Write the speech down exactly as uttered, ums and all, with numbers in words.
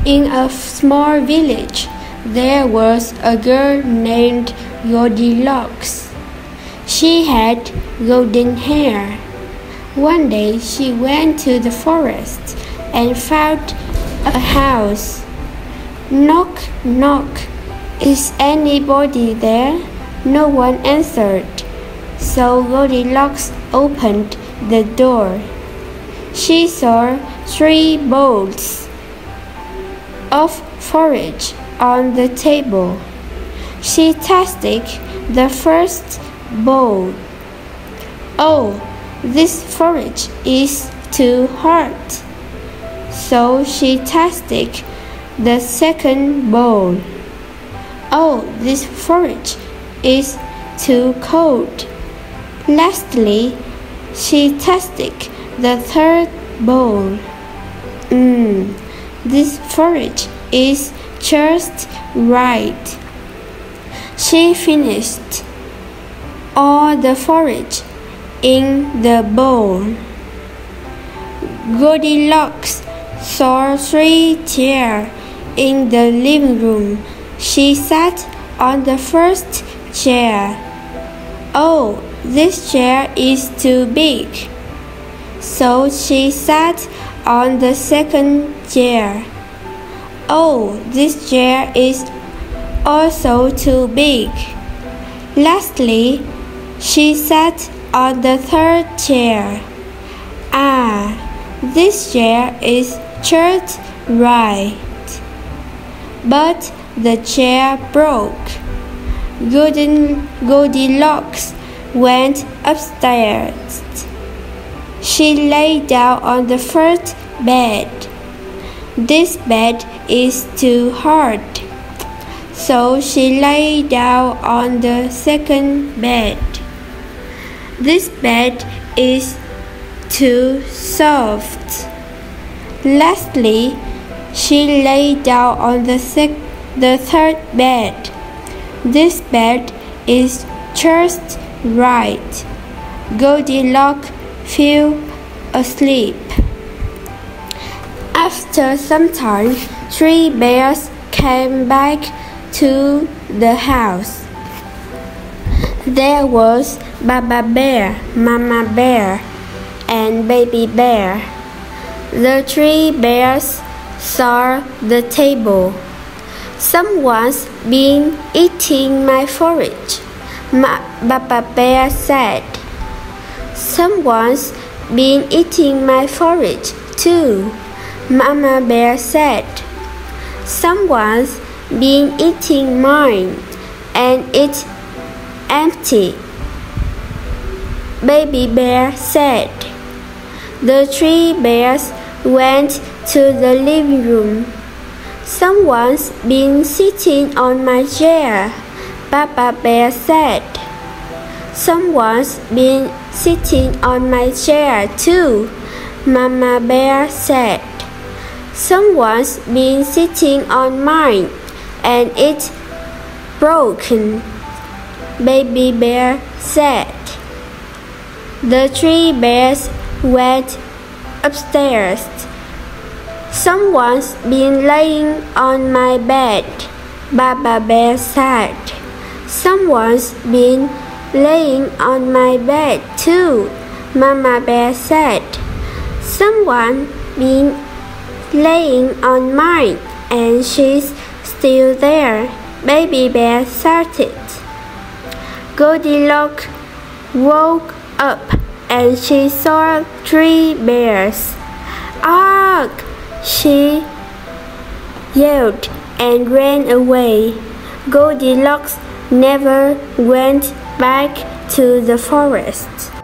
In a small village, there was a girl named Goldilocks. She had golden hair. One day she went to the forest and found a house. Knock, knock. Is anybody there? No one answered. So Goldilocks opened the door. She saw three bowls of forage on the table. She tasted the first bowl. Oh, this forage is too hard. So she tasted the second bowl. Oh, this forage is too cold. Lastly, she tasted the third bowl. Mmm, this forage is just right. She finished all the forage in the bowl. Goldilocks saw three chairs in the living room. She sat on the first chair. Oh, this chair is too big. So she sat on the second chair. Oh, this chair is also too big. Lastly, she sat on the third chair. Ah, this chair is just right. But the chair broke. Golden Goldilocks went upstairs. She lay down on the first bed. This bed is too hard. So she lay down on the second bed. This bed is too soft. Lastly, she lay down on the, sec- the third bed. This bed is just right. Goldilocks fell asleep. After some time, three bears came back to the house. There was Baba Bear, Mama Bear, and Baby Bear. The three bears saw the table. Someone's been eating my forage, Ma- Baba Bear said. Someone's been eating my forage too, Mama Bear said. Someone's been eating mine, and it's empty, Baby Bear said. The three bears went to the living room. Someone's been sitting on my chair, Baba Bear said. Someone's been sitting on my chair too, Mama Bear said. Someone's been sitting on mine, and it's broken, Baby Bear said. The three bears went upstairs. Someone's been laying on my bed, Baba Bear said. Someone's been laying on my bed too, Mama Bear said. Someone's been laying on mine, and she's still there, Baby Bear started. Goldilocks woke up and she saw three bears. Ugh! She yelled and ran away. Goldilocks never went back to the forest.